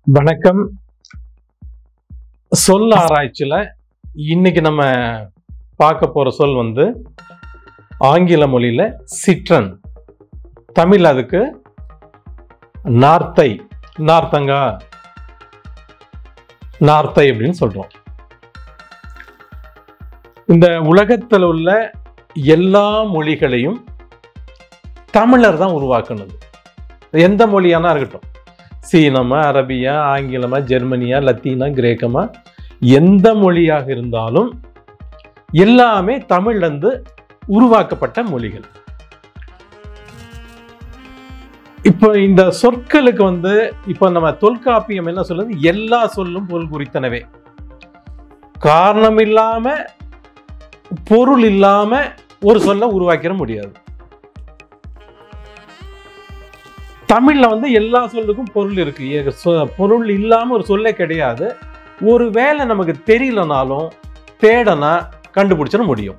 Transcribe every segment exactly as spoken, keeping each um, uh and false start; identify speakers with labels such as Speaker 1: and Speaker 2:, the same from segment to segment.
Speaker 1: வணக்கம். சொல் ஆராய்ச்சியில் இன்னைக்கு நம்ம பார்க்க போற சொல் வந்து ஆங்கில மொழியில சிட்ரன், தமிழ் அதுக்கு நார்த்தை, நார்த்தங்கா, நார்த்தை அப்படின்னு சொல்றோம். இந்த உலகத்தில் உள்ள எல்லா மொழிகளையும் தமிழர் தான் உருவாக்குனது. எந்த மொழியானா இருக்கட்டும், சீனமா, அரபியா, ஆங்கிலமா, ஜெர்மனியா, லத்தீனா, கிரேக்கமா, எந்த மொழியாக இருந்தாலும் எல்லாமே தமிழ்லேருந்து உருவாக்கப்பட்ட மொழிகள். இப்போ இந்த சொற்களுக்கு வந்து இப்போ நம்ம தொல்காப்பியம் என்ன சொல்லுது, எல்லா சொல்லும் பொருள் குறித்தனவே. காரணம் இல்லாம பொருள் இல்லாம ஒரு சொல்ல உருவாக்கிட முடியாது. தமிழ்ல வந்து எல்லா சொல்லுக்கும் பொருள் இருக்கு. பொருள் இல்லாம ஒரு சொல்லே கிடையாது. ஒரு வேளை நமக்கு தெரியலனாலும் தேடனா கண்டுபிடிச்சிட முடியும்.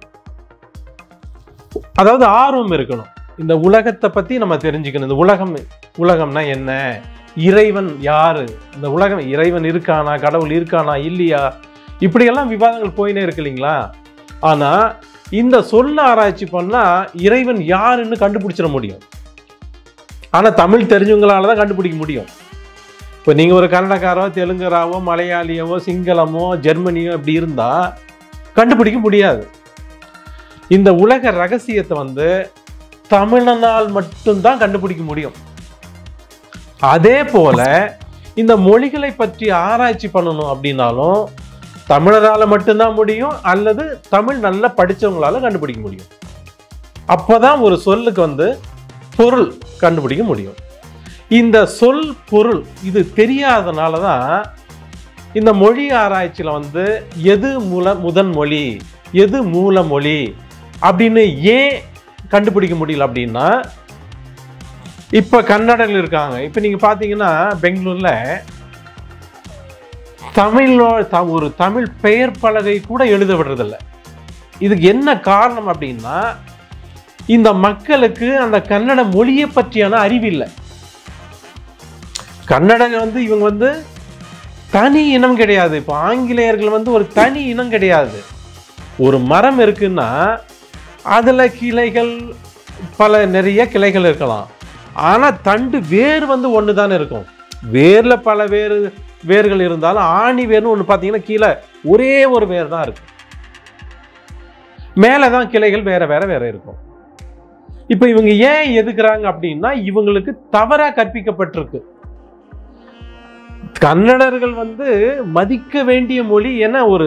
Speaker 1: அதாவது ஆர்வம் இருக்கணும். இந்த உலகத்தை பத்தி நம்ம தெரிஞ்சுக்கணும். இந்த உலகம் உலகம்னா என்ன, இறைவன் யாரு, இந்த உலகம் இறைவன் இருக்கானா, கடவுள் இருக்கானா இல்லையா, இப்படியெல்லாம் விவாதங்கள் போயினே இருக்கு இல்லைங்களா. ஆனா இந்த சொல்ல ஆராய்ச்சி பண்ணா இறைவன் யாருன்னு கண்டுபிடிச்சிட முடியும். ஆனா தமிழ் தெரிஞ்சவங்களால தான் கண்டுபிடிக்க முடியும். இப்போ நீங்க ஒரு கன்னடக்காரோ, தெலுங்கராவோ, மலையாளியவோ, சிங்களமோ, ஜெர்மனியோ இப்படி இருந்தா கண்டுபிடிக்க முடியாது. இந்த உலக ரகசியத்தை வந்து தமிழனால் மட்டும்தான் கண்டுபிடிக்க முடியும். அதே போல இந்த மொழிகளை பற்றி ஆராய்ச்சி பண்ணணும் அப்படின்னாலும் தமிழரால மட்டும்தான் முடியும், அல்லது தமிழ் நல்லா படிச்சவங்களால கண்டுபிடிக்க முடியும். அப்போதான் ஒரு சொல்லுக்கு வந்து பொருள் கண்டுபிடிக்க முடியும். இந்த சொல் பொருள் இது தெரியாதனால தான் இந்த மொழி ஆராய்ச்சியில் வந்து எது மூல முதன் மொழி, எது மூல மொழி அப்படின்னு ஏன் கண்டுபிடிக்க முடியல அப்படின்னா, இப்போ கன்னடர்கள் இருக்காங்க. இப்போ நீங்கள் பார்த்தீங்கன்னா பெங்களூர்ல தமிழோ ஒரு தமிழ் பெயர் பலகை கூட எழுத விடுறதில்லை. இதுக்கு என்ன காரணம் அப்படின்னா, இந்த மக்களுக்கு அந்த கன்னட மொழியை பற்றியான அறிவு இல்லை. கன்னடங்க வந்து இவங்க வந்து தனி இனம் கிடையாது. இப்போ ஆங்கிலேயர்கள் வந்து ஒரு தனி இனம் கிடையாது. ஒரு மரம் இருக்குன்னா அதுல கிளைகள் பல நிறைய கிளைகள் இருக்கலாம். ஆனா தண்டு வேர் வந்து ஒன்று தானே இருக்கும். வேர்ல பல வேறு வேர்கள் இருந்தாலும் ஆணி வேர்னு ஒன்று பார்த்தீங்கன்னா கீழே ஒரே ஒரு வேர் தான் இருக்கும். மேலதான் கிளைகள் வேற வேற வேற இருக்கும். இப்ப இவங்க ஏன் எதுக்குறாங்க அப்படின்னா, இவங்களுக்கு தவறா கற்பிக்கப்பட்டிருக்கு. கன்னடர்கள் வந்து மதிக்க வேண்டிய மொழி என ஒரு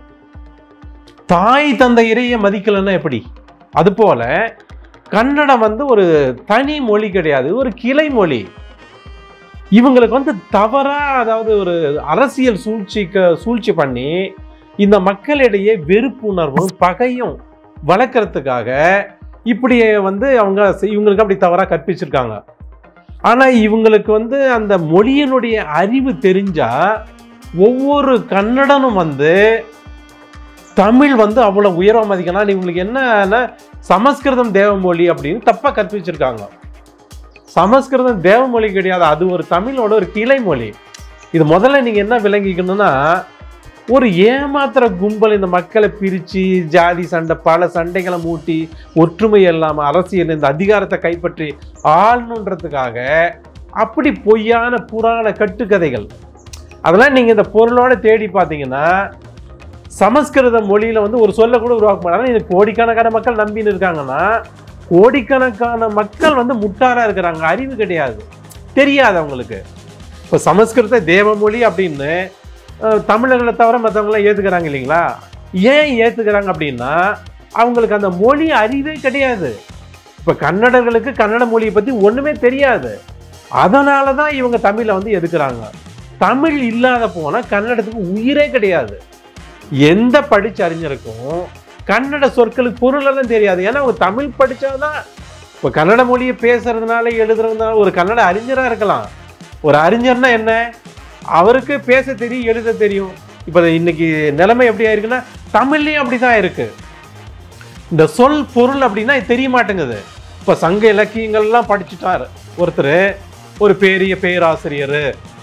Speaker 1: தாய் தந்தையரையே மதிக்கலன்னா எப்படி, அது போல கன்னடம் வந்து ஒரு தனி மொழி கிடையாது, ஒரு கிளை மொழி. இவங்களுக்கு வந்து தவறா, அதாவது ஒரு அரசியல் சூழ்ச்சிக்கு சூழ்ச்சி பண்ணி இந்த மக்களிடையே வெறுப்புணர்வும் பகையும் வளர்க்கறதுக்காக இப்படி வந்து அவங்க இவங்களுக்கு அப்படி தவறா கற்பிச்சிருக்காங்க. ஆனா இவங்களுக்கு வந்து அந்த மொழியினுடைய அறிவு தெரிஞ்சா ஒவ்வொரு கன்னடனும் வந்து தமிழ் வந்து அவ்வளவு உயர்வா மதிக்கணும். இவங்களுக்கு என்ன சமஸ்கிருதம் தேவமொழி அப்படின்னு தப்பா கற்பிச்சிருக்காங்க. சமஸ்கிருதம் தேவமொழி கிடையாது, அது ஒரு தமிழோட ஒரு கிளை மொழி. இது முதல்ல நீங்க என்ன விளங்கிக்கணும்னா, ஒரு ஏமாத்திர கும்பல் இந்த மக்களை பிரித்து ஜாதி சண்டை பல சண்டைகளை மூட்டி ஒற்றுமை இல்லாமல் அரசியல் இந்த அதிகாரத்தை கைப்பற்றி ஆளணுன்றதுக்காக அப்படி பொய்யான புராண கட்டுக்கதைகள். அதெல்லாம் நீங்கள் இந்த பொருளோட தேடி பார்த்தீங்கன்னா சமஸ்கிருத மொழியில் வந்து ஒரு சொல்ல கூட உருவாக்க மாட்டாங்க. இது கோடிக்கணக்கான மக்கள் நம்பின்னு இருக்காங்கன்னா கோடிக்கணக்கான மக்கள் வந்து முட்டாராக இருக்கிறாங்க, அறிவு கிடையாது, தெரியாது அவங்களுக்கு. இப்போ சமஸ்கிருத தேவமொழி அப்படின்னு தமிழர்களை தவிர மற்றவங்களாம் ஏற்றுக்கிறாங்க இல்லைங்களா. ஏன் ஏற்றுக்கிறாங்க அப்படின்னா அவங்களுக்கு அந்த மொழி அறிவே கிடையாது. இப்போ கன்னடர்களுக்கு கன்னட மொழியை பற்றி ஒன்றுமே தெரியாது. அதனால தான் இவங்க தமிழை வந்து எதுக்குறாங்க. தமிழ் இல்லாத போனால் கன்னடத்துக்கு உயிரே கிடையாது. எந்த படிச்ச அறிஞருக்கும் கன்னட சொற்களுக்கு பொருளெல்லாம் தெரியாது. ஏன்னா அவங்க தமிழ் படித்தாதான் இப்போ கன்னட மொழியை பேசுறதுனால எழுதுறதுனால ஒரு கன்னட அறிஞராக இருக்கலாம். ஒரு அறிஞர்னா என்ன, அவருக்கு பேச தெரியும், எழுத தெரியும். இப்போ இன்னைக்கு நிலைமை எப்படி ஆயிருக்குன்னா தமிழ்லையும் அப்படிதான் இருக்கு. இந்த சொல் பொருள் அப்படின்னா தெரிய மாட்டேங்குது. இப்போ சங்க இலக்கியங்கள்லாம் படிச்சுட்டார் ஒருத்தர், ஒரு பெரிய பேராசிரியர்,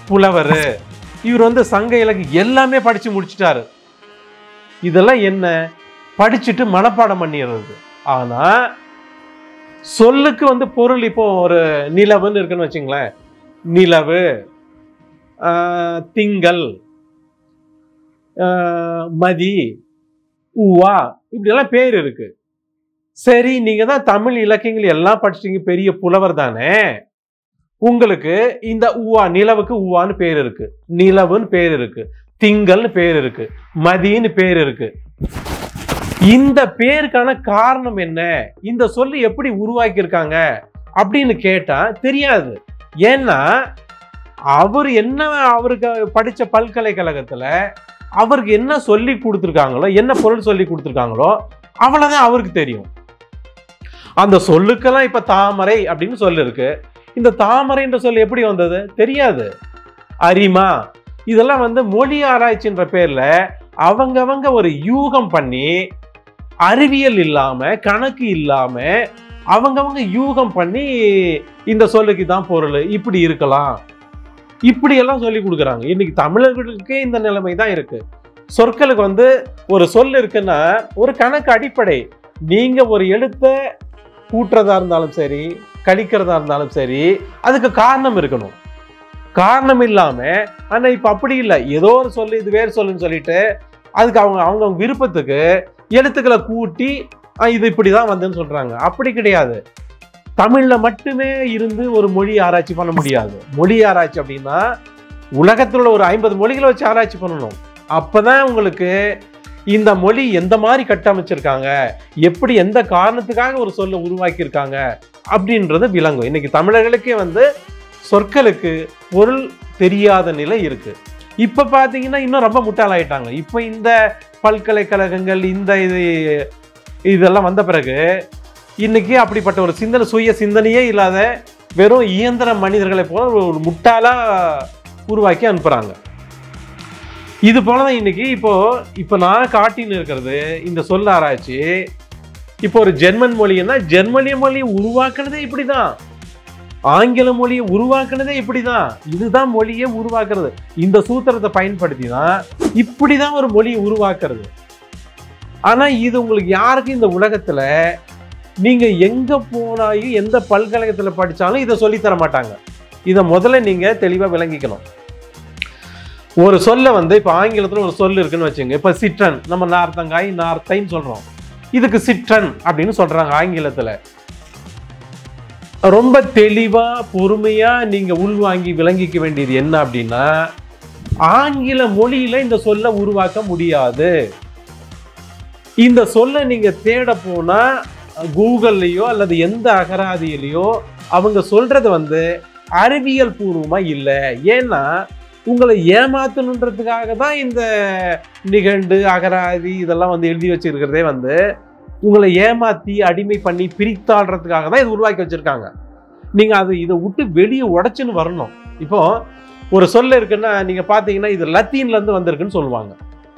Speaker 1: புலவர், இவர் வந்து சங்க இலக்கியம் எல்லாமே படிச்சு முடிச்சிட்டாரு. இதெல்லாம் என்ன? படிச்சுட்டு மனப்பாடம் பண்ணிடுறது. ஆனா சொல்லுக்கு வந்து பொருள், இப்போ ஒரு நிலவுன்னு இருக்குன்னு வச்சுங்களேன், நிலவு, திங்கள், மதி, ஊவா, இப்படி எல்லாம் பேர் இருக்கு. சரி, நீங்க தான் தமிழ் இலக்கியங்கள் எல்லாம் படிச்சிட்டீங்க, பெரிய புலவர் தானே, உங்களுக்கு இந்த ஊவா, நிலவுக்கு ஊவான்னு பேர் இருக்கு, நிலவுன்னு பேர் இருக்கு, திங்கள்னு பேர் இருக்கு, மதின்னு பேர் இருக்கு. இந்த பேருக்கான காரணம் என்ன? இந்த சொல்லு எப்படி உருவாக்கி இருக்காங்க அப்படின்னு கேட்டா தெரியாது. ஏன்னா அவர் என்ன, அவருக்கு படிச்ச பல்கலைக்கழகத்துல அவருக்கு என்ன சொல்லி கொடுத்துருக்காங்களோ, என்ன பொருள் சொல்லி கொடுத்துருக்காங்களோ அவ்வளவுதான் அவருக்கு தெரியும். அந்த சொல்லுக்கெல்லாம் இப்ப தாமரை அப்படின்னு சொல்லு இருக்கு. இந்த தாமரைன்ற சொல்லு எப்படி வந்தது தெரியாது. அரிமா, இதெல்லாம் வந்து மொழி ஆராய்ச்சின்ற பேர்ல அவங்கவங்க ஒரு யூகம் பண்ணி, அறிவியல் இல்லாம கணக்கு இல்லாம அவங்கவங்க யூகம் பண்ணி இந்த சொல்லுக்கு தான் பொருள், இப்படி இருக்கலாம், இப்படி எல்லாம் சொல்லி கொடுக்குறாங்க. இன்னைக்கு தமிழர்களுக்கே இந்த நிலைமை தான் இருக்கு. சொற்களுக்கு வந்து ஒரு சொல் இருக்குன்னா ஒரு கணக்கு அடிப்படை. நீங்க ஒரு எழுத்தை கூட்டுறதா இருந்தாலும் சரி, கழிக்கிறதா இருந்தாலும் சரி, அதுக்கு காரணம் இருக்கணும். காரணம் இல்லாம, ஆனா இப்ப அப்படி இல்லை, ஏதோ ஒரு சொல்லு இது வேறு சொல்லுன்னு சொல்லிட்டு அதுக்கு அவங்க அவங்க விருப்பத்துக்கு எழுத்துக்களை கூட்டி இது இப்படிதான் வந்துன்னு சொல்றாங்க. அப்படி கிடையாது. தமிழ்ல மட்டுமே இருந்து ஒரு மொழி ஆராய்ச்சி பண்ண முடியாது. மொழி ஆராய்ச்சி அப்படின்னா உலகத்துல ஒரு ஐம்பது மொழிகளை வச்சு ஆராய்ச்சி பண்ணணும். அப்பதான் உங்களுக்கு இந்த மொழி எந்த மாதிரி கட்டமைச்சிருக்காங்க, எப்படி எந்த காரணத்துக்காக ஒரு சொல்ல உருவாக்கி இருக்காங்க அப்படின்றது விளங்கும். இன்னைக்கு தமிழர்களுக்கே வந்து சொற்களுக்கு பொருள் தெரியாத நிலை இருக்கு. இப்ப பாத்தீங்கன்னா இன்னும் ரொம்ப முட்டாளாயிட்டாங்க. இப்ப இந்த பல்கலைக்கழகங்கள் இந்த இது இதெல்லாம் வந்த பிறகு இன்னைக்கு அப்படிப்பட்ட ஒரு சிந்தனை, சுய சிந்தனையே இல்லாத வெறும் இயந்திர மனிதர்களை போல ஒரு முட்டாளா உருவாக்கி அனுப்புறாங்க. இது போலதான் இன்னைக்கு இப்போ இப்ப நான் காட்டின்னு இருக்கிறது இந்த சொல்ல ஆராய்ச்சி. இப்போ ஒரு ஜெர்மன் மொழின்னா ஜெர்மனிய மொழியை உருவாக்குனதே இப்படிதான், ஆங்கில மொழியை உருவாக்குனதே இப்படிதான். இதுதான் மொழியை உருவாக்குறது. இந்த சூத்திரத்தை பயன்படுத்தி தான் இப்படிதான் ஒரு மொழியை உருவாக்குறது. ஆனா இது உங்களுக்கு யாருக்கும் இந்த உலகத்துல நீங்க எங்க போனாயும் எந்த பல்கலைக்கழகத்துல படிச்சாலும் இதை சொல்லித்தர மாட்டாங்க. இதை முதல்ல நீங்க தெளிவா விளங்கிக்கணும். ஒரு சொல்ல வந்து இப்ப ஆங்கிலத்துல ஒரு சொல் இருக்குன்னு வச்சுங்க. இப்ப சிட்ரன், நம்ம நார்த்தங்காய் நார்த்தைன்னு சொல்றோம், இதுக்கு சிட்ரன் அப்படின்னு சொல்றாங்க ஆங்கிலத்துல. ரொம்ப தெளிவா பொறுமையா நீங்க உள்வாங்கி விளங்கிக்க வேண்டியது என்ன அப்படின்னா, ஆங்கில மொழியில இந்த சொல்ல உருவாக்க முடியாது. இந்த சொல்ல நீங்க தேட போனா கூகுள்லயோ அல்லது எந்த அகராதியிலையோ அவங்க சொல்றது வந்து அறிவியல் பூர்வமா இல்லை. ஏன்னா உங்களை ஏமாத்தணுன்றதுக்காக தான் இந்த நிகண்டு அகராதி இதெல்லாம் வந்து எழுதி வச்சிருக்கிறதே வந்து உங்களை ஏமாத்தி அடிமை பண்ணி பிரித்தாடுறதுக்காக தான் இது உருவாக்கி வச்சிருக்காங்க. நீங்க அது இதை விட்டு வெளியே உடைச்சுன்னு வரணும். இப்போ ஒரு சொல்ல இருக்குன்னா நீங்க பாத்தீங்கன்னா இது லத்தீன்ல இருந்து வந்திருக்குன்னு சொல்லுவாங்க.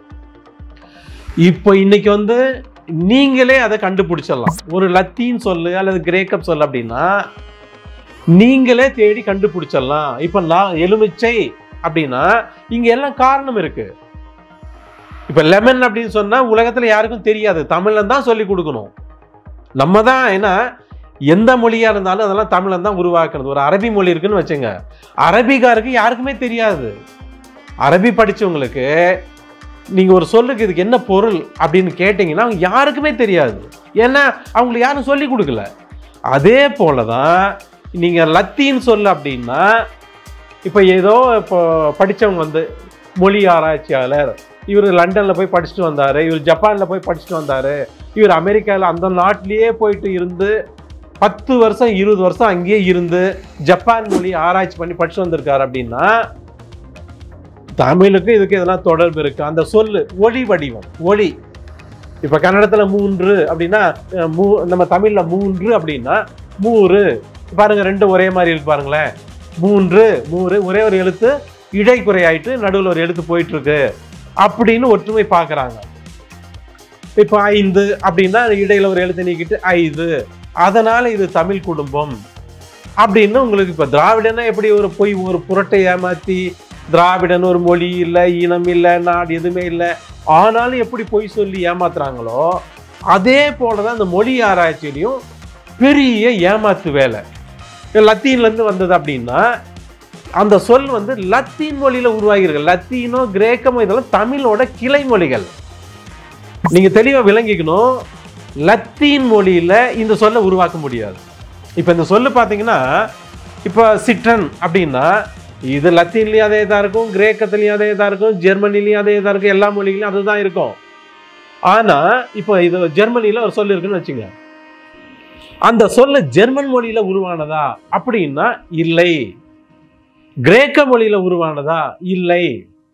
Speaker 1: இப்போ இன்னைக்கு வந்து நீங்களே அதை கண்டுபிடிச்சிடலாம். ஒரு லத்தீன் சொல்லு அல்லது கிரேக்கம் சொல்லு அப்படின்னா நீங்களே தேடி கண்டுபிடிச்சிடலாம். இப்ப நான் எலுமிச்சை அப்படின்னா இங்க எல்லாம் காரணம் இருக்கு. இப்ப லெமன் அப்படின்னு சொன்னா உலகத்துல யாருக்கும் தெரியாது, தமிழ்ல தான் சொல்லி கொடுக்கணும். நம்ம தான், ஏன்னா எந்த மொழியா இருந்தாலும் அதெல்லாம் தமிழ்ல தான் உருவாக்குறது. ஒரு அரபி மொழி இருக்குன்னு வச்சுங்க, அரபிகாருக்கு யாருக்குமே தெரியாது. அரபி படிச்சவங்களுக்கு நீங்க ஒரு சொல்லுக்கு இதுக்கு என்ன பொருள் அப்படின்னு கேட்டீங்கன்னா அவங்க யாருக்குமே தெரியாது. ஏன்னா அவங்களுக்கு யாரும் சொல்லி கொடுக்கல. அதே போலதான் நீங்க லத்தீன் சொல்லு அப்படின்னா இப்ப ஏதோ இப்போ படிச்சவங்க வந்து மொழி ஆராய்ச்சியாளர், இவர் லண்டன்ல போய் படிச்சுட்டு வந்தாரு, இவர் ஜப்பான்ல போய் படிச்சுட்டு வந்தாரு, இவர் அமெரிக்காவில் அந்த நாட்டிலேயே போயிட்டு இருந்து பத்து வருஷம் இருபது வருஷம் அங்கேயே இருந்து ஜப்பான் மொழி ஆராய்ச்சி பண்ணி படிச்சுட்டு வந்திருக்காரு அப்படின்னா தமிழுக்கு இதுக்கு இதெல்லாம் தொடர்பு இருக்கு. அந்த சொல்லு ஒளி வடிவம், ஒளி. இப்ப கன்னடத்துல மூன்று அப்படின்னா மூ நம்ம தமிழ்ல மூன்று அப்படின்னா மூறு. பாருங்க ரெண்டு ஒரே மாதிரி இருக்கு பாருங்களேன். மூன்று மூறு ஒரே ஒரு எழுத்து இடைக்குறை ஆயிட்டு நடுவில் ஒரு எழுத்து போயிட்டு இருக்கு அப்படின்னு ஒற்றுமை பார்க்கறாங்க. இப்ப ஐந்து அப்படின்னா இடையில ஒரு எழுத்து நீக்கிட்டு ஐந்து, அதனால இது தமிழ் குடும்பம் அப்படின்னு உங்களுக்கு இப்போ திராவிடன்னா எப்படி ஒரு பொய் ஒரு புரட்டை ஏமாற்றி திராவிடன் ஒரு மொழி இல்லை, இனம் இல்லை, நாடு எதுவுமே இல்லை, ஆனாலும் எப்படி பொய் சொல்லி ஏமாத்துறாங்களோ அதே போல தான் இந்த மொழி ஆராய்ச்சியிலையும் பெரிய ஏமாத்து வேலை. லத்தீன்லேருந்து வந்தது அப்படின்னா அந்த சொல் வந்து லத்தீன் மொழியில உருவாகிருக்கு. லத்தீனோ கிரேக்கமோ இதெல்லாம் தமிழோட கிளை மொழிகள். நீங்க தெளிவா விளங்கிக்கணும், லத்தீன் மொழியில இந்த சொல்லை உருவாக்க முடியாது. இப்ப இந்த சொல்லு பாத்தீங்கன்னா இப்ப சிட்ரன் அப்படின்னா இது லத்தீன்லயும் அதே தான் இருக்கும், கிரேக்கத்திலையும் அதே தான் இருக்கும், ஜெர்மனிலையும் அதே தான் இருக்கும், எல்லா மொழிகளையும் அதுதான் இருக்கும். ஆனா இப்போ இது ஜெர்மனியில ஒரு சொல் இருக்குன்னு வச்சுங்க, அந்த சொல்ல ஜெர்மன் மொழியில உருவானதா அப்படின்னா இல்லை. கிரேக்க மொழியில உருவானதா இல்லை.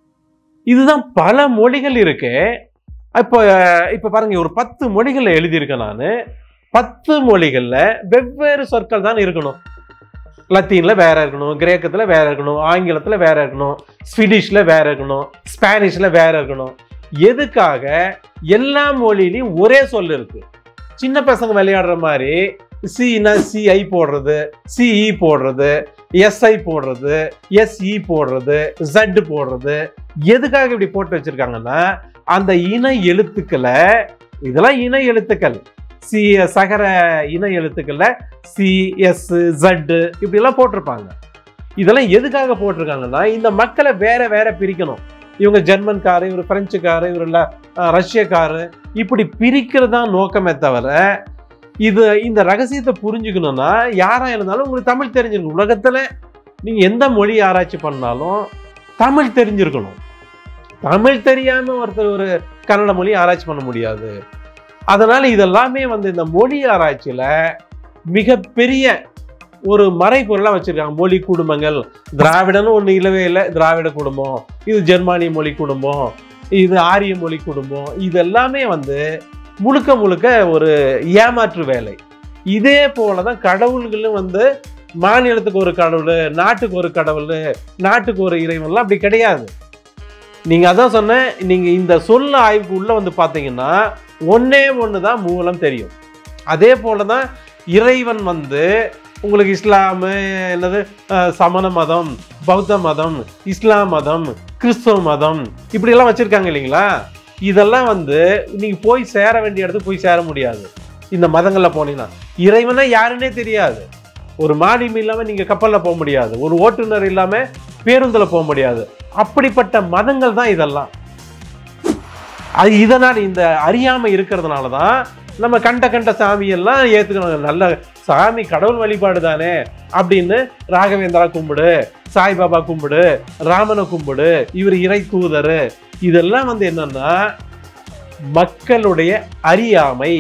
Speaker 1: இதுதான் பல மொழிகள் இருக்கு. இப்போ இப்ப பாருங்க, ஒரு பத்து மொழிகள்ல எழுதியிருக்கேன் நான். பத்து மொழிகள்ல வெவ்வேறு சொற்கள் தான் இருக்கணும். லத்தீன்ல வேற இருக்கணும், கிரேக்கத்துல வேற இருக்கணும், ஆங்கிலத்துல வேற இருக்கணும், ஸ்வீடிஷ்ல வேற இருக்கணும், ஸ்பானிஷ்ல வேற இருக்கணும். எதுக்காக? எல்லா மொழியிலையும் ஒரே சொல் இருக்கு. சின்ன பசங்க விளையாடுற மாதிரி சினா சிஐ போடுறது, சிஇ போடுறது, எஸ்ஐ போடுறது, எஸ்இ போடுறது, ஜட் போடுறது. எதுக்காக இப்படி போட்டு வச்சிருக்காங்கன்னா அந்த இன எழுத்துக்களை, இதெல்லாம் இன எழுத்துக்கள், சி சகர இன எழுத்துக்கள்ல சி எஸ் ஜட் இப்படி எல்லாம் போட்டிருப்பாங்க. இதெல்லாம் எதுக்காக போட்டிருக்காங்கன்னா இந்த மக்களை வேற வேற பிரிக்கணும். இவங்க ஜெர்மன்காரு, இவர் பிரெஞ்சுக்காரு, இவர் இல்ல ரஷ்யக்காரு, இப்படி பிரிக்கிறது தான் நோக்கமே தவிர இது இந்த ரகசியத்தை புரிஞ்சுக்கணும்னா யாரா இருந்தாலும் உங்களுக்கு தமிழ் தெரிஞ்சிருக்கும். உலகத்துல நீங்க எந்த மொழி ஆராய்ச்சி பண்ணாலும் தமிழ் தெரிஞ்சிருக்கணும். தமிழ் தெரியாம ஒருத்தர் ஒரு கன்னட மொழி ஆராய்ச்சி பண்ண முடியாது. அதனால இதெல்லாமே வந்து இந்த மொழி ஆராய்ச்சியில மிகப்பெரிய ஒரு மறைபொருளா வச்சிருக்காங்க. மொழி குடும்பங்கள், திராவிடன்னு ஒண்ணு இல்லவே இல்லை, திராவிட குடும்பம், இது ஜெர்மானிய மொழி குடும்பம், இது ஆரிய மொழி குடும்பம், இது எல்லாமே வந்து முழுக்க முழுக்க ஒரு ஏமாற்று வேலை. இதே போலதான் கடவுள்களும் வந்து மாநிலத்துக்கு ஒரு கடவுள், நாட்டுக்கு ஒரு கடவுள், நாட்டுக்கு ஒரு இறைவன்லாம் அப்படி கிடையாது. நீங்க அதான் சொன்ன, நீங்க இந்த சொல்ல ஆய்வுக்கு உள்ள வந்து பாத்தீங்கன்னா ஒன்னே ஒண்ணுதான் மூலம் தெரியும். அதே போலதான் இறைவன் வந்து உங்களுக்கு இஸ்லாமு, என்னது சமண மதம், பௌத்த மதம், இஸ்லாம் மதம், கிறிஸ்தவ மதம் இப்படி எல்லாம் வச்சிருக்காங்க இல்லைங்களா? இதெல்லாம் வந்து நீங்க போய் சேர வேண்டிய இடத்துக்கு போய் சேர முடியாது. இந்த மதங்கள்ல போனீங்கன்னா இறைவனா யாருன்னே தெரியாது. ஒரு மாடியும் இல்லாம நீங்க கப்பல்ல போக முடியாது, ஒரு ஓட்டுநர் இல்லாம பேருந்துல போக முடியாது. அப்படிப்பட்ட மதங்கள் தான் இதெல்லாம். அது இதனால இந்த அறியாமை இருக்கிறதுனாலதான் நம்ம கண்ட கண்ட சாமியெல்லாம் ஏத்துக்கணும். நல்ல சாமி கடவுள் வழிபாடு தானே அப்படின்னு ராகவேந்திரா கும்பிடு, சாய்பாபா கும்பிடு, ராமனை கும்பிடு, இவர் இறை தூதர். இதெல்லாம் வந்து என்னன்னா மக்களுடைய அறியாமை.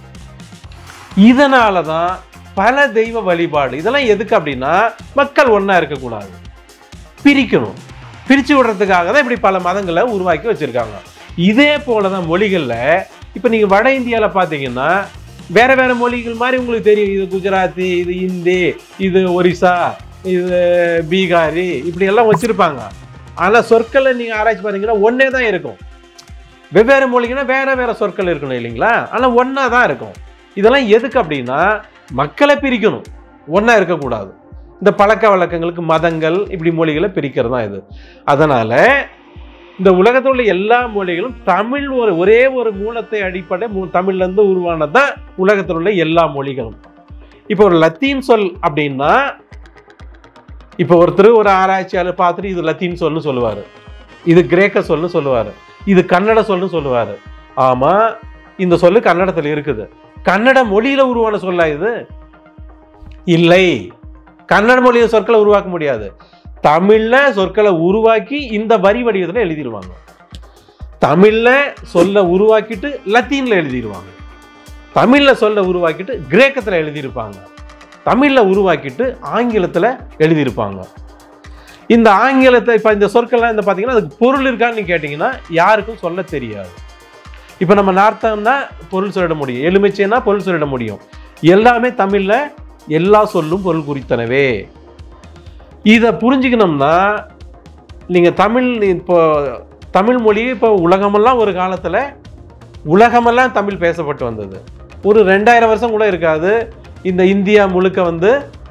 Speaker 1: இதனாலதான் பல தெய்வ வழிபாடு. இதெல்லாம் எதுக்கு அப்படின்னா மக்கள் ஒன்னா இருக்கக்கூடாது, பிரிக்கணும். பிரிச்சு விடுறதுக்காக தான் இப்படி பல மதங்களை உருவாக்கி வச்சிருக்காங்க. இதே போலதான் மொழிகள்ல இப்ப நீங்க வட இந்தியால பாத்தீங்கன்னா வேற வேற மொழிகள் மாதிரி உங்களுக்கு தெரியும். இது குஜராத்தி, இது ஹிந்தி, இது ஒரிசா, இது பீகாரி, இப்படி எல்லாம் வச்சிருப்பாங்க. ஆனா சொற்களை நீங்க ஆராய்ச்சி பண்ணீங்கன்னா ஒன்னே தான் இருக்கும். வெவ்வேறு மொழிங்கன்னா வேற வேற சொற்கள் இருக்கணும் இல்லைங்களா? ஆனா ஒன்னா தான் இருக்கும். இதெல்லாம் எதுக்கு அப்படின்னா மக்களை பிரிக்கணும், ஒன்னா இருக்கக்கூடாது. இந்த பழக்க வழக்கங்களுக்கு மதங்கள் இப்படி மொழிகளை பிரிக்கிறது தான் இது. அதனால இந்த உலகத்தில் உள்ள எல்லா மொழிகளும் தமிழ் ஒரு ஒரே ஒரு மூலத்தை அடிப்படை தமிழ்ல இருந்து உருவானதான் உலகத்தில் உள்ள எல்லா மொழிகளும். இப்போ ஒரு லத்தீன் சொல் அப்படின்னா இப்போ ஒருத்தர் ஒரு ஆராய்ச்சியாளர் பார்த்துட்டு இது லத்தீன் சொல்னு சொல்லுவாரு, இது கிரேக்க சொல்னு சொல்லுவாரு, இது கன்னட சொல்னு சொல்லுவாரு. ஆமா, இந்த சொல்லு கன்னடத்தில் இருக்குது. கன்னட மொழியில உருவான சொல்லா இது? இல்லை, கன்னட மொழியில சொற்களை உருவாக்க முடியாது. தமிழ்ல சொற்களை உருவாக்கி இந்த வரி வடிவத்தில் எழுதிடுவாங்க. தமிழ்ல சொல்ல உருவாக்கிட்டு லத்தீன்ல எழுதிடுவாங்க, தமிழ்ல சொல்ல உருவாக்கிட்டு கிரேக்கத்துல எழுதியிருப்பாங்க, தமிழ்ல உருவாக்கிட்டு ஆங்கிலத்துல எழுதியிருப்பாங்க. இந்த ஆங்கிலத்தை இப்ப இந்த சொற்கள்லாம் இந்த பாத்தீங்கன்னா அதுக்கு பொருள் இருக்கான்னு கேட்டீங்கன்னா யாருக்கும் சொல்ல தெரியாது. இப்ப நம்ம நார்த்தம்னா பொருள் சொல்லிட முடியும், எலுமிச்சைன்னா பொருள் சொல்லிட முடியும். எல்லாமே தமிழ்ல எல்லா சொல்லும் பொருள் குறித்தனவே. இதை புரிஞ்சுக்கணும்னா நீங்க தமிழ் இப்போ தமிழ் மொழி இப்போ உலகமெல்லாம் ஒரு காலத்துல உலகமெல்லாம் தமிழ் பேசப்பட்டு வந்தது. ஒரு ரெண்டாயிரம் வருஷம் கூட இருக்காது இந்த இந்தியா முழுக்க வந்து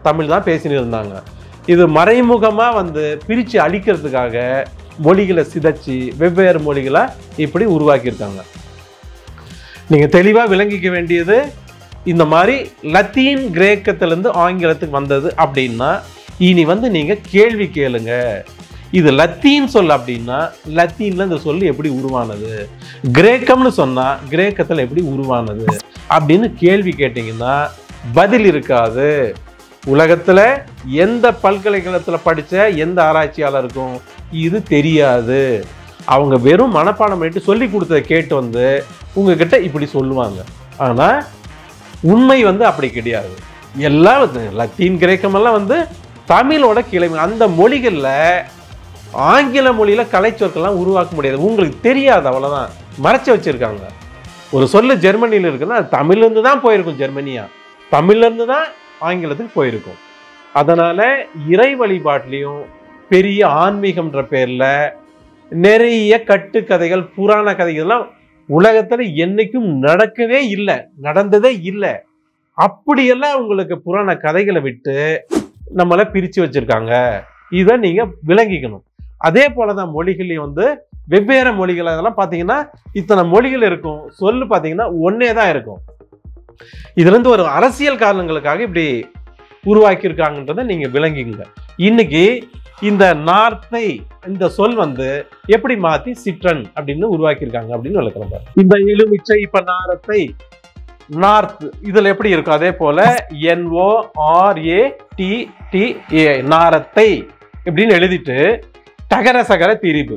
Speaker 1: தமிழ் தான் பேசின்னு இருந்தாங்க. இது மறைமுகமாக வந்து பிரித்து அழிக்கிறதுக்காக மொழிகளை சிதைச்சி வெவ்வேறு மொழிகளை இப்படி உருவாக்கியிருக்காங்க. நீங்கள் தெளிவாக விளங்கிக்க வேண்டியது, இந்த மாதிரி லத்தீன் கிரேக்கத்திலேருந்து ஆங்கிலத்துக்கு வந்தது அப்படின்னா இனி வந்து நீங்கள் கேள்வி கேளுங்க. இது லத்தீன் சொல் அப்படின்னா லத்தீன்ல இந்த சொல் எப்படி உருவானது, கிரேக்கம்னு சொன்னா கிரேக்கத்தில் எப்படி உருவானது அப்படின்னு கேள்வி கேட்டீங்கன்னா பதில் இருக்காது. உலகத்துல எந்த பல்கலைக்கழகத்தில் படிச்ச எந்த ஆராய்ச்சியாளருக்கும் இது தெரியாது. அவங்க வெறும் மனப்பாடம் பண்ணிட்டு சொல்லி கொடுத்ததை கேட்டு வந்து உங்ககிட்ட இப்படி சொல்லுவாங்க. ஆனா உண்மை வந்து அப்படி கிடையாது. எல்லாம் லத்தீன் கிரேக்கமெல்லாம் வந்து தமிழோட கிளை. அந்த மொழிகளில் ஆங்கில மொழியில கலைச்சொற்கள்லாம் உருவாக்க முடியாது. உங்களுக்கு தெரியாது, அவ்வளோதான், மறைச்சு வச்சிருக்காங்க. ஒரு சொல்லு ஜெர்மனியில் இருக்குன்னா அது தமிழ்லேருந்து தான் போயிருக்கும். ஜெர்மனியா தமிழ்லேருந்து தான் ஆங்கிலத்துக்கு போயிருக்கும். அதனால இறை வழிபாட்டிலையும் பெரிய ஆன்மீகம்ன்ற பேர்ல நிறைய கட்டுக்கதைகள் புராண கதைகள்லாம் உலகத்துல என்னைக்கும் நடக்கவே இல்லை, நடந்ததே இல்லை. அப்படியெல்லாம் உங்களுக்கு புராண கதைகளை விட்டு நம்மளை பிரிச்சு வச்சிருக்காங்க. இதை நீங்க விளங்கிக்கணும். அதே போலதான் மொழிகளையும் வந்து வெவ்வேறு மொழிகள் அதெல்லாம் பார்த்தீங்கன்னா இத்தனை மொழிகள் இருக்கும், சொல்லு பார்த்தீங்கன்னா ஒன்னே தான் இருக்கும். இதுல இருந்து ஒரு அரசியல் காரணங்களுக்காக இப்படி உருவாக்கியிருக்காங்கன்றதை நீங்க விளங்கிங்க. இன்னைக்கு இந்த நார்த்தை இந்த சொல் வந்து எப்படி மாத்தி சிட்ரன் அப்படின்னு உருவாக்கியிருக்காங்க அப்படின்னு விளக்குறாங்க. இந்த எலுமிச்சை இப்ப நாரத்தை நார்த் இதுல எப்படி இருக்கும் அதே போல N O R A D D A நாரத்தை இப்படின்னு எழுதிட்டு டகர சகர திரிபு,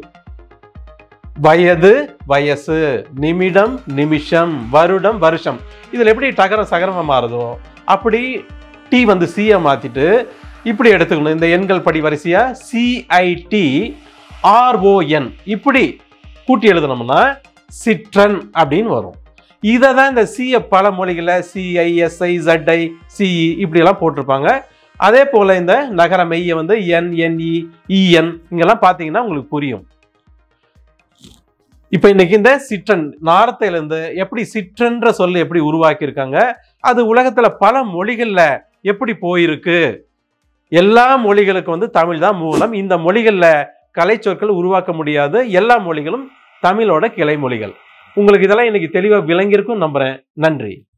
Speaker 1: வயது வயசு, நிமிடம் நிமிஷம், வருடம் வருஷம், இதுல எப்படி டகர சகரமா மாறுதோ அப்படி டி வந்து சியை மாத்திட்டு இப்படி எடுத்துக்கணும். இந்த எண்கள் படி வரிசையா சிஐடி ஆர்ஓஎன் இப்படி கூட்டி எழுதணும்னா சிட்ரன் அப்படின்னு வரும். இதை தான் இந்த சிஐ பல மொழிகளை சிஐஎஸ்ஐ ஜட்ஐ சிஇ இப்படி எல்லாம் போட்டிருப்பாங்க. அதே போல இந்த நகர மெய்யை வந்து என் என்இ இஎன் இங்கெல்லாம் பார்த்தீங்கன்னா உங்களுக்கு புரியும். இப்ப இன்னைக்கு இந்த சிட்ரன் நாரத்தையிலிருந்து எப்படி சிட்ரன்ற சொல்ல எப்படி உருவாக்கி இருக்காங்க, அது உலகத்துல பல மொழிகள்ல எப்படி போயிருக்கு. எல்லா மொழிகளுக்கு வந்து தமிழ் தான் மூலம். இந்த மொழிகள்ல கலை சொற்கள் உருவாக்க முடியாது. எல்லா மொழிகளும் தமிழோட கிளை மொழிகள். உங்களுக்கு இதெல்லாம் இன்னைக்கு தெளிவாக விளங்கியிருக்கும் நம்புறேன். நன்றி.